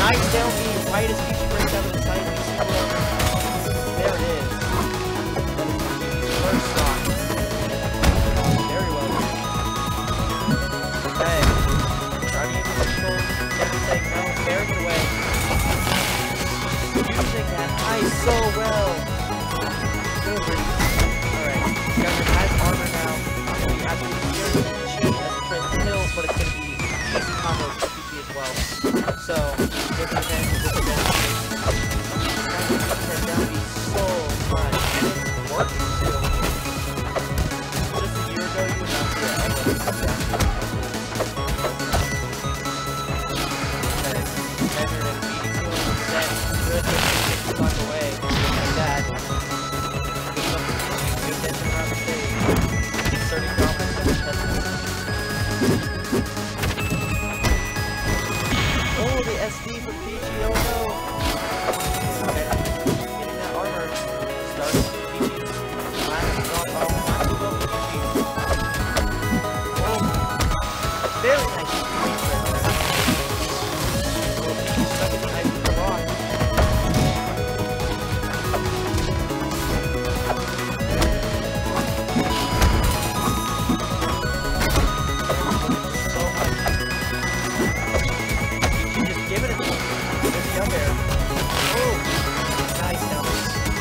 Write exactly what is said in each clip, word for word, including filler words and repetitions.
Nice down B, right as Peachy breaks out of the side. There it is. First shot. Very well. Okay. Trying to use the control. Everything. No, bearing it away. Using that ice so well. Good read. Alright. You guys are nice armor now. It's going to be absolutely scary to cheat as it tries to kill, but it's going to be easy combos for P G as well. So, disadvantage, disadvantage. That would be so much. And it's working too. Just a year ago, you would not see that. Okay. Measured and beating to him. Set. Good. Six block away. Like that. Good stuff. Good tension around the stage. Inserting dominance and testing. Oh, the S D for P G, oh no! Okay, getting that armor. Starts P G's last shot off. Not too well for P G. Oh, very nice P G right there. Oh, P G stuck in the ice with the rock. So much. Give it a there's the up air. Oh, nice numbers.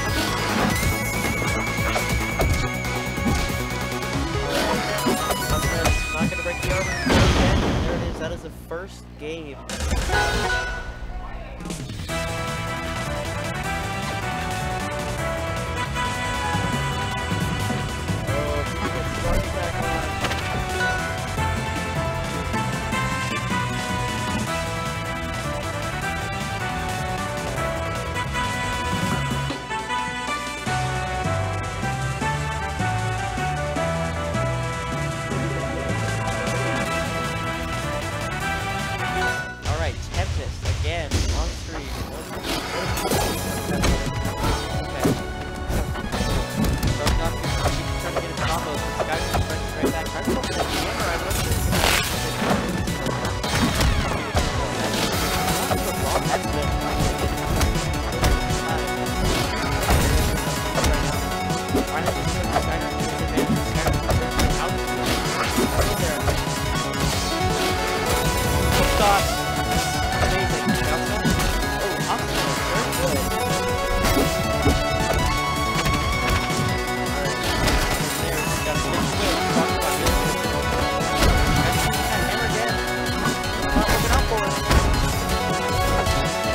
Alright, not gonna break the armor. Again, there it is. That is the first game. Oh, we get started back on. Again, on stream. Okay. Starting off, he's trying to get his combos. This guy's just running right back. Trying to go for that hammer. I'm not sure. That's good. Finally, he's going to try to get advantage. Out. Right there. Good shot. Amazing. Oh, up very good. Alright. There, got some switch. Talk about this. And hammer again. Not looking out for it.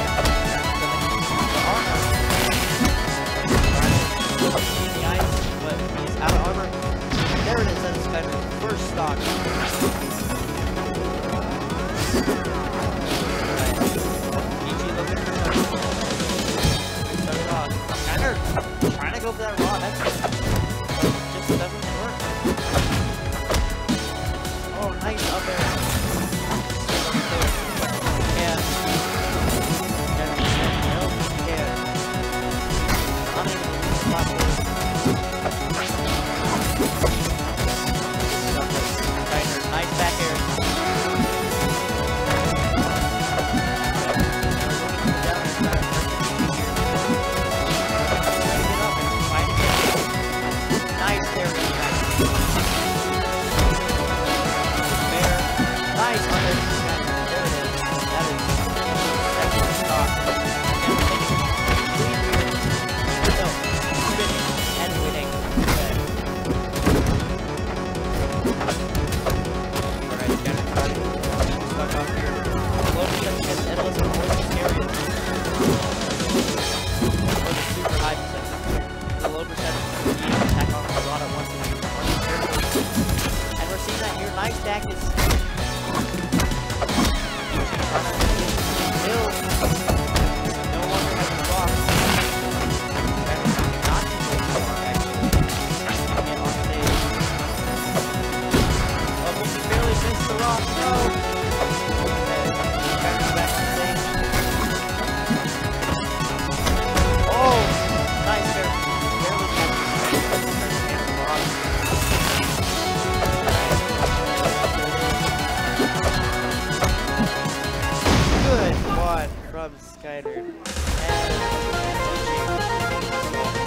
one from Skynerd. And